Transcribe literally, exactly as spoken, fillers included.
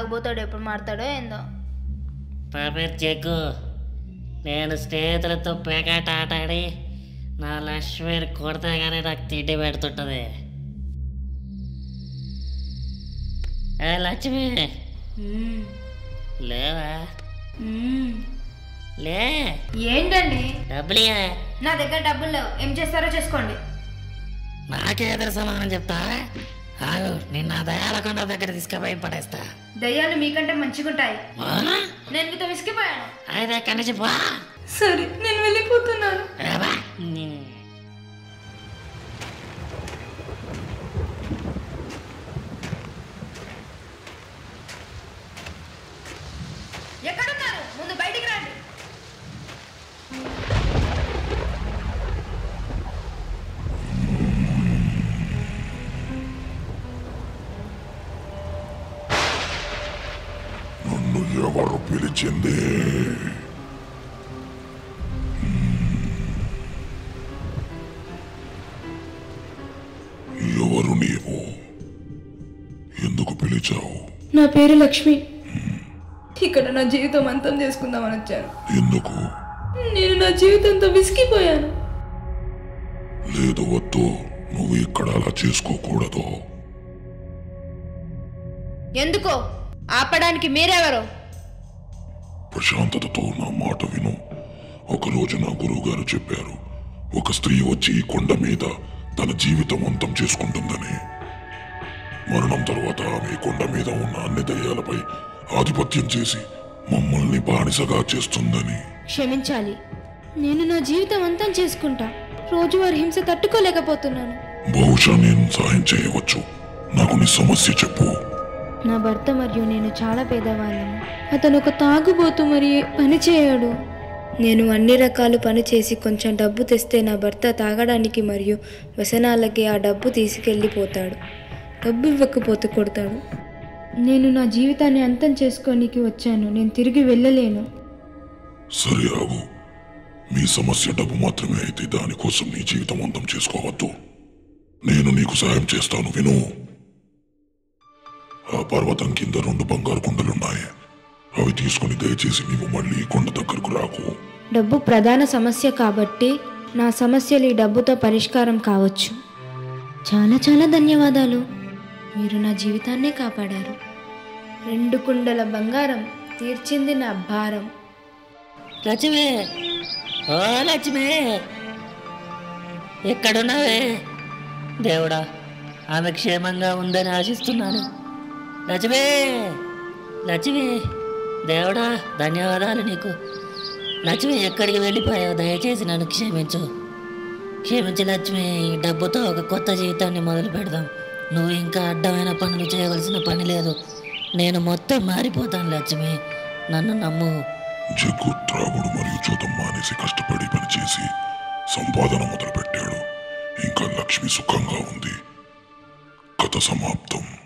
తాగుబోతాడు ఎప్పుడు మారుతాడో ఏందో. పాపేరు చెక్కు, నేను స్నేహితులతో పేకాట ఆటాడి నా లక్ష్మిని కొడితే కానీ నాకు తిండి పెడుతుంటుంది. ఏ లక్ష్మి లేవా? లే. ఏంటండి? డబ్బులు నా దగ్గర డబ్బులు లేవు, ఏం చేస్తారో చేసుకోండి. నాకే ఎదురు సమాధానం చెప్తా? ఆగు, నేను నా దయాలకొండ దగ్గర తీసుకుపోయి పడేస్తా. దయ్యాలు మీకంటే మంచిగుంటాయి. నేను మీతో విసిగిపోయాను. అయితే ఎక్కడి నుంచి పో. సరే, నేను వెళ్ళిపోతున్నాను. ఎక్కడున్నారు? ముందు బయటికి రండి. నన్ను ఎవరు పిలిచింది? ఎవరు నీవు? ఎందుకు పిలిచావు? నా పేరు లక్ష్మి. ఇక్కడ నా జీవితం అంతం చేసుకుందామని వచ్చాను. ఎందుకు? నేను నా జీవితంతో విసిగిపోయాను. లేదు, వద్దు, నువ్వు ఇక్కడ అలా చేసుకోకూడదు. ఎందుకో? ఆపడానికి మీరెవరు? ప్రశాంతతతో నా మాట విను. ఒకరోజు నా గురువు గారు చెప్పారు, ఒక స్త్రీ వచ్చి ఈ కొండ మీద తన జీవితం అంతం చేసుకుంటుందని. మరణం తర్వాత ఆమె కొండ మీద ఉన్న అన్ని దయ్యాలపై ఆధిపత్యం చేసి మమ్మల్ని బానిసగా చేస్తుందని. క్షమించాలి, నేను నా జీవితం అంతం చేసుకుంటా. రోజువారీ హింస తట్టుకోలేకపోతున్నాను. బహుశా నేను సాయం చేయవచ్చు. నాకు నీ సమస్య చెప్పు. నా భర్త మరియు నేను చాలా పేదవాళ్ళము. అతను ఒక తాగుబోతు మరి పని చేయడు. నేను అన్ని రకాలు పని చేసి కొంచెం డబ్బు తెస్తే నా భర్త తాగడానికి మరియు వ్యసనాలకి ఆ డబ్బు తీసుకెళ్ళిపోతాడు. డబ్బు ఇవ్వకపోతే కొడతాడు. నేను నా జీవితాన్ని అంతం చేసుకోనికి వచ్చాను. నేను తిరిగి వెళ్ళలేను. సరే ఆగు. మీ సమస్య డబ్బు మాత్రమే అయితే దానికోసం నీ జీవితం అంతం చేసుకోవద్దు. నేను నీకు సాయం చేస్తాను, విను. ఆ పర్వతం కింద రెండు బంగారు కొండలున్నాయి. అవి తీసుకుని దయచేసి నీవు మళ్ళీ కొండ దగ్గరకు రాకు. డబ్బు ప్రధాన సమస్య కాబట్టి నా సమస్యలు ఈ డబ్బుతో పరిష్కారం కావచ్చు. చాలా చాలా ధన్యవాదాలు. మీరు నా జీవితాన్నే కాపాడారు. రెండు కుండల బంగారం తీర్చింది నా భారం. లక్ష్మి, ఓ లక్ష్మి, ఎక్కడున్నావే? దేవుడా, ఆమె క్షేమంగా ఉందని ఆశిస్తున్నాను. లక్ష్మి, లక్ష్మి, దేవుడా ధన్యవాదాలు నీకు. లక్ష్మి, ఎక్కడికి వెళ్ళిపోయావు? దయచేసి నన్ను క్షమించు. క్షమించు లక్ష్మి. ఈ డబ్బుతో ఒక కొత్త జీవితాన్ని మొదలు పెడదాం. నువ్వు ఇంకా అడ్డమైన పనులు చేయవలసిన పని లేదు. నేను మొత్తం మారిపోతాను లక్ష్మి, నన్ను నమ్ము. జగ్గు త్రాగుడు మరియు చూతం మానేసి కష్టపడి పనిచేసి సంపాదన మొదలుపెట్టాడు. ఇంకా లక్ష్మి సుఖంగా ఉంది. కథ సమాప్తం.